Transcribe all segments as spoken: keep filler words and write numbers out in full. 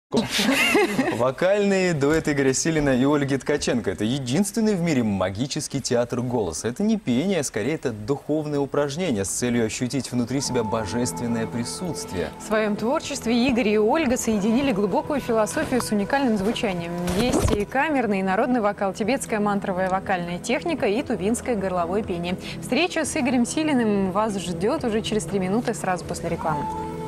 Вокальный дуэт Игоря Силина и Ольги Ткаченко – это единственный в мире магический театр голоса. Это не пение, а скорее это духовное упражнение с целью ощутить внутри себя божественное присутствие. В своем творчестве Игорь и Ольга соединили глубокую философию с уникальным звучанием. Есть и камерный, и народный вокал, тибетская мантровая вокальная техника и тувинское горловое пение. Встреча с Игорем Силиным вас ждет уже через три минуты сразу после рекламы.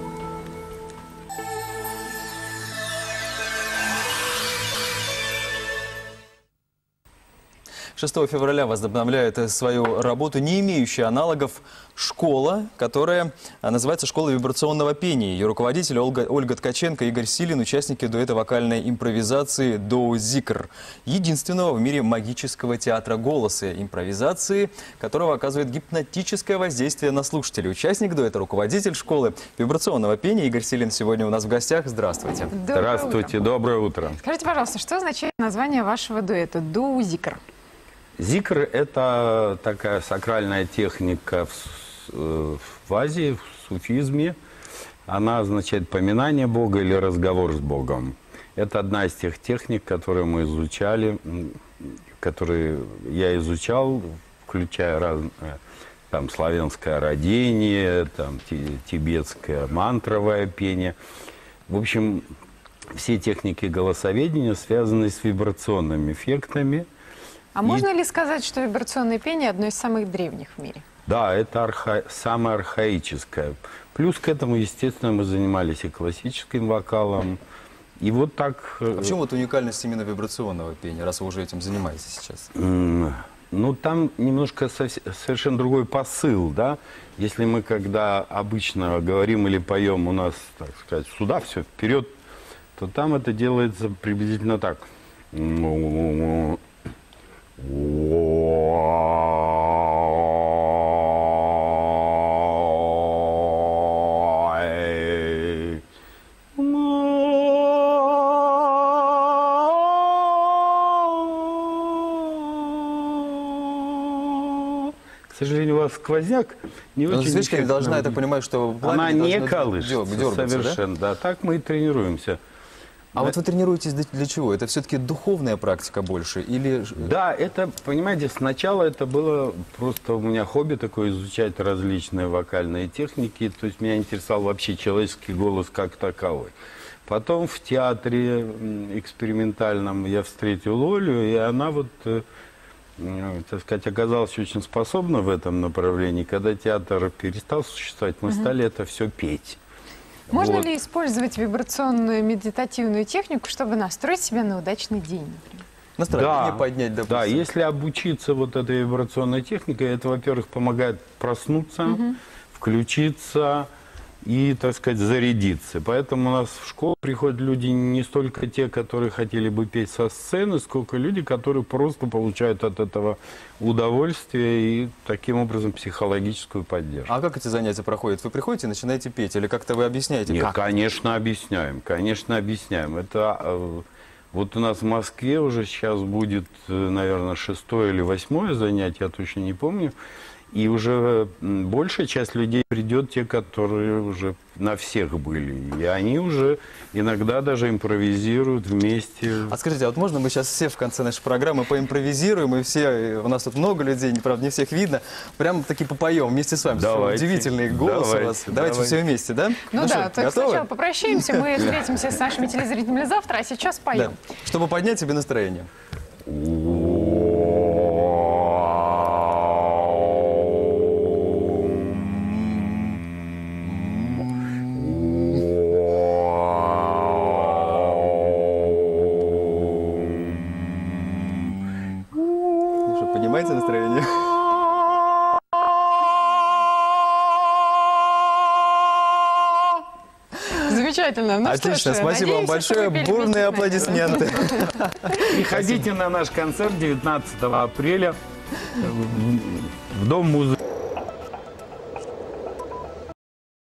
шестого февраля возобновляет свою работу, не имеющая аналогов, школа, которая называется «Школа вибрационного пения». Ее руководитель Ольга, Ольга Ткаченко и Игорь Силин – участники дуэта вокальной импровизации «Доу Зикр», единственного в мире магического театра голоса, импровизации, которого оказывает гипнотическое воздействие на слушателей. Участник дуэта, руководитель школы вибрационного пения Игорь Силин сегодня у нас в гостях. Здравствуйте. Доброе Здравствуйте, утро. доброе утро. Скажите, пожалуйста, что означает название вашего дуэта «Доу Зикр»? Зикр – это такая сакральная техника в, в Азии, в суфизме. Она означает поминание Бога или разговор с Богом. Это одна из тех техник, которые мы изучали, которые я изучал, включая разные, там, славянское родение, там, тибетское мантровое пение. В общем, все техники голосоведения связаны с вибрационными эффектами. А И... можно ли сказать, что вибрационное пение одно из самых древних в мире? Да, это арха... самое архаическое. Плюс к этому, естественно, мы занимались и классическим вокалом. И вот так... А почему вот уникальность именно вибрационного пения, раз вы уже этим занимаетесь сейчас? Ну, там немножко совершенно другой посыл, да. Если мы, когда обычно говорим или поем, у нас, так сказать, сюда все, вперед, то там это делается приблизительно так. К сожалению, у вас сквозняк не Но очень... свечка не должна, я так понимаю, что Она не колышется дергаться, совершенно, да? да. Так мы и тренируемся. А да. Вот вы тренируетесь для, для чего? Это все-таки духовная практика больше? Или... Да, это, понимаете, сначала это было просто у меня хобби такое, изучать различные вокальные техники. То есть меня интересовал вообще человеческий голос как таковой. Потом в театре экспериментальном я встретил Олю, и она вот, так сказать, оказалась очень способна в этом направлении. Когда театр перестал существовать, мы угу. стали это все петь. Можно вот. ли использовать вибрационную медитативную технику, чтобы настроить себя на удачный день, например? Настроение да, поднять, допустим. Да, если обучиться вот этой вибрационной технике, это, во-первых, помогает проснуться, угу. включиться и, так сказать, зарядиться. Поэтому у нас в школу приходят люди не столько те, которые хотели бы петь со сцены, сколько люди, которые просто получают от этого удовольствие и таким образом психологическую поддержку. А как эти занятия проходят? Вы приходите и начинаете петь? Или как-то вы объясняете? Нет, как? конечно, объясняем. Конечно, объясняем. Это вот у нас в Москве уже сейчас будет, наверное, шестое или восьмое занятие, я точно не помню. И уже большая часть людей придет, те, которые уже на всех были. И они уже иногда даже импровизируют вместе. А скажите, а вот можно мы сейчас все в конце нашей программы поимпровизируем, и все, у нас тут много людей, правда, не всех видно, прям таки попоем вместе с вами. Давайте. Удивительный голос давайте, у вас. Давайте, давайте все вместе, да? Ну, ну да, что, так готовы? сначала попрощаемся, мы встретимся с нашими телезрителями завтра, а сейчас поем. Да. Чтобы поднять себе настроение. Поднимается настроение? Замечательно. Ну, отлично, что ж, спасибо вам большое. Бурные аплодисменты. Приходите на наш концерт девятнадцатого апреля в Дом музыки.